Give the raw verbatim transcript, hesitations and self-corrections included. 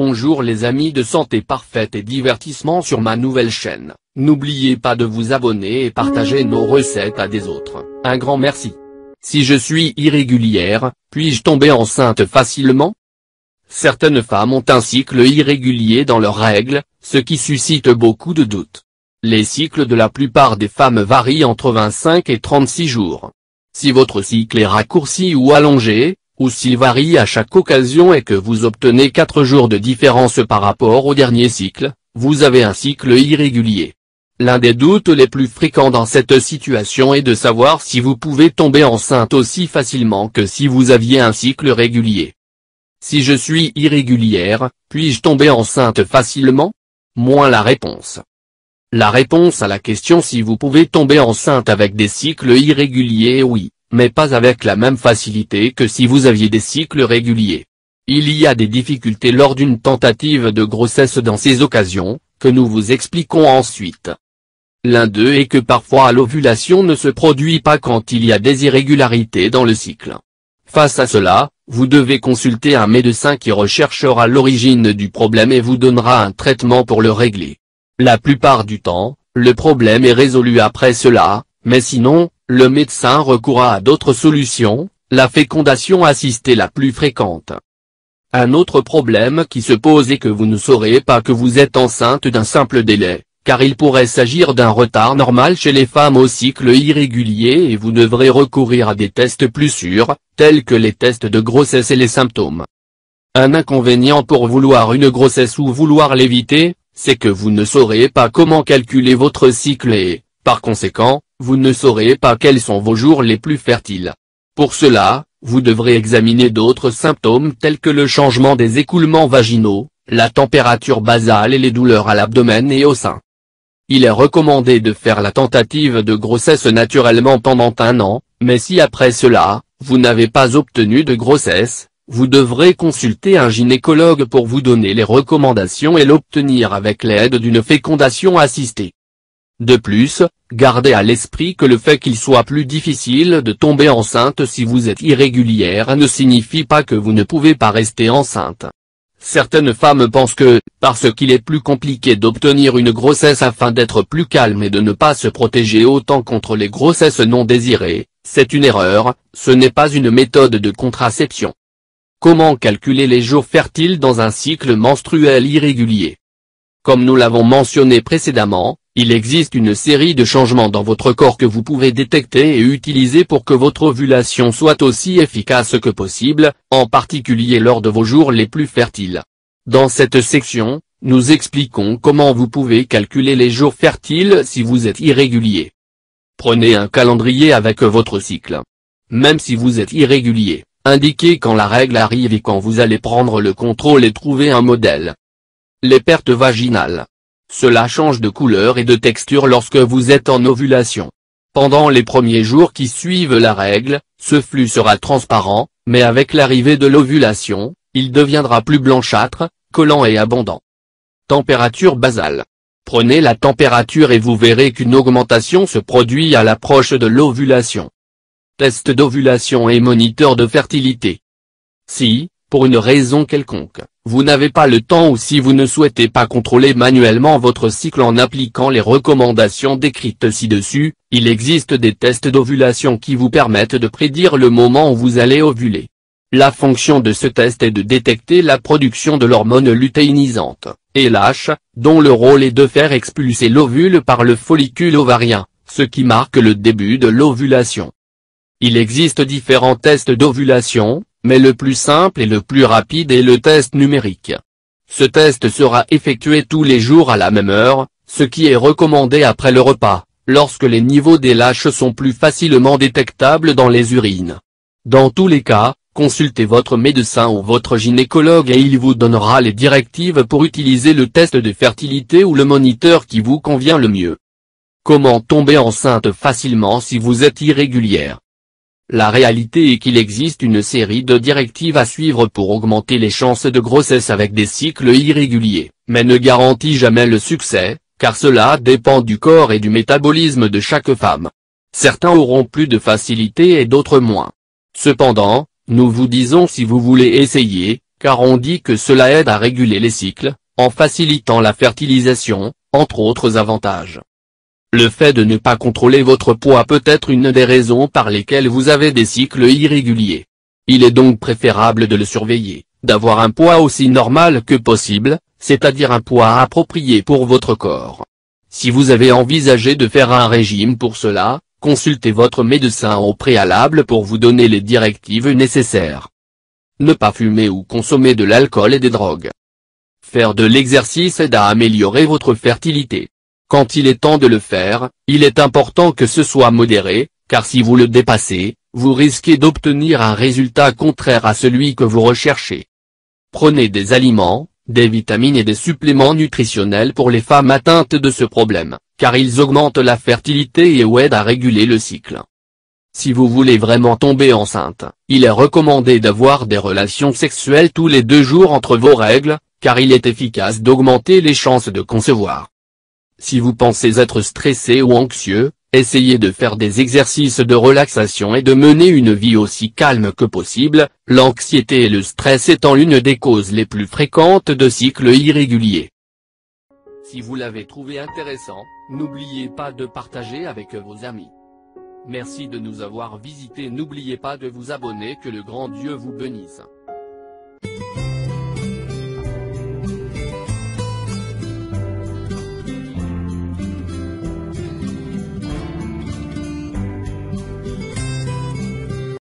Bonjour les amis de Santé Parfaite et Divertissement sur ma nouvelle chaîne, n'oubliez pas de vous abonner et partager nos recettes à des autres, un grand merci. Si je suis irrégulière, puis-je tomber enceinte facilement? Certaines femmes ont un cycle irrégulier dans leurs règles, ce qui suscite beaucoup de doutes. Les cycles de la plupart des femmes varient entre vingt-cinq et trente-six jours. Si votre cycle est raccourci ou allongé, ou s'il varie à chaque occasion et que vous obtenez quatre jours de différence par rapport au dernier cycle, vous avez un cycle irrégulier. L'un des doutes les plus fréquents dans cette situation est de savoir si vous pouvez tomber enceinte aussi facilement que si vous aviez un cycle régulier. Si je suis irrégulière, puis-je tomber enceinte facilement? Moins la réponse. La réponse à la question si vous pouvez tomber enceinte avec des cycles irréguliers est oui, mais pas avec la même facilité que si vous aviez des cycles réguliers. Il y a des difficultés lors d'une tentative de grossesse dans ces occasions, que nous vous expliquons ensuite. L'un d'eux est que parfois l'ovulation ne se produit pas quand il y a des irrégularités dans le cycle. Face à cela, vous devez consulter un médecin qui recherchera l'origine du problème et vous donnera un traitement pour le régler. La plupart du temps, le problème est résolu après cela, mais sinon, le médecin recourra à d'autres solutions, la fécondation assistée la plus fréquente. Un autre problème qui se pose est que vous ne saurez pas que vous êtes enceinte d'un simple délai, car il pourrait s'agir d'un retard normal chez les femmes au cycle irrégulier et vous devrez recourir à des tests plus sûrs, tels que les tests de grossesse et les symptômes. Un inconvénient pour vouloir une grossesse ou vouloir l'éviter, c'est que vous ne saurez pas comment calculer votre cycle et, par conséquent, vous ne saurez pas quels sont vos jours les plus fertiles. Pour cela, vous devrez examiner d'autres symptômes tels que le changement des écoulements vaginaux, la température basale et les douleurs à l'abdomen et au sein. Il est recommandé de faire la tentative de grossesse naturellement pendant un an, mais si après cela, vous n'avez pas obtenu de grossesse, vous devrez consulter un gynécologue pour vous donner les recommandations et l'obtenir avec l'aide d'une fécondation assistée. De plus, gardez à l'esprit que le fait qu'il soit plus difficile de tomber enceinte si vous êtes irrégulière ne signifie pas que vous ne pouvez pas rester enceinte. Certaines femmes pensent que, parce qu'il est plus compliqué d'obtenir une grossesse afin d'être plus calme et de ne pas se protéger autant contre les grossesses non désirées, c'est une erreur, ce n'est pas une méthode de contraception. Comment calculer les jours fertiles dans un cycle menstruel irrégulier? Comme nous l'avons mentionné précédemment, il existe une série de changements dans votre corps que vous pouvez détecter et utiliser pour que votre ovulation soit aussi efficace que possible, en particulier lors de vos jours les plus fertiles. Dans cette section, nous expliquons comment vous pouvez calculer les jours fertiles si vous êtes irrégulier. Prenez un calendrier avec votre cycle. Même si vous êtes irrégulier, indiquez quand la règle arrive et quand vous allez prendre le contrôle et trouver un modèle. Les pertes vaginales. Cela change de couleur et de texture lorsque vous êtes en ovulation. Pendant les premiers jours qui suivent la règle, ce flux sera transparent, mais avec l'arrivée de l'ovulation, il deviendra plus blanchâtre, collant et abondant. Température basale. Prenez la température et vous verrez qu'une augmentation se produit à l'approche de l'ovulation. Test d'ovulation et moniteur de fertilité. Si, pour une raison quelconque, vous n'avez pas le temps ou si vous ne souhaitez pas contrôler manuellement votre cycle en appliquant les recommandations décrites ci-dessus, il existe des tests d'ovulation qui vous permettent de prédire le moment où vous allez ovuler. La fonction de ce test est de détecter la production de l'hormone lutéinisante, L H, dont le rôle est de faire expulser l'ovule par le follicule ovarien, ce qui marque le début de l'ovulation. Il existe différents tests d'ovulation, mais le plus simple et le plus rapide est le test numérique. Ce test sera effectué tous les jours à la même heure, ce qui est recommandé après le repas, lorsque les niveaux des L H sont plus facilement détectables dans les urines. Dans tous les cas, consultez votre médecin ou votre gynécologue et il vous donnera les directives pour utiliser le test de fertilité ou le moniteur qui vous convient le mieux. Comment tomber enceinte facilement si vous êtes irrégulière? La réalité est qu'il existe une série de directives à suivre pour augmenter les chances de grossesse avec des cycles irréguliers, mais ne garantit jamais le succès, car cela dépend du corps et du métabolisme de chaque femme. Certains auront plus de facilité et d'autres moins. Cependant, nous vous disons si vous voulez essayer, car on dit que cela aide à réguler les cycles, en facilitant la fertilisation, entre autres avantages. Le fait de ne pas contrôler votre poids peut être une des raisons par lesquelles vous avez des cycles irréguliers. Il est donc préférable de le surveiller, d'avoir un poids aussi normal que possible, c'est-à-dire un poids approprié pour votre corps. Si vous avez envisagé de faire un régime pour cela, consultez votre médecin au préalable pour vous donner les directives nécessaires. Ne pas fumer ou consommer de l'alcool et des drogues. Faire de l'exercice aide à améliorer votre fertilité. Quand il est temps de le faire, il est important que ce soit modéré, car si vous le dépassez, vous risquez d'obtenir un résultat contraire à celui que vous recherchez. Prenez des aliments, des vitamines et des suppléments nutritionnels pour les femmes atteintes de ce problème, car ils augmentent la fertilité et aident à réguler le cycle. Si vous voulez vraiment tomber enceinte, il est recommandé d'avoir des relations sexuelles tous les deux jours entre vos règles, car il est efficace d'augmenter les chances de concevoir. Si vous pensez être stressé ou anxieux, essayez de faire des exercices de relaxation et de mener une vie aussi calme que possible, l'anxiété et le stress étant l'une des causes les plus fréquentes de cycles irréguliers. Si vous l'avez trouvé intéressant, n'oubliez pas de partager avec vos amis. Merci de nous avoir visités, n'oubliez pas de vous abonner, que le grand Dieu vous bénisse.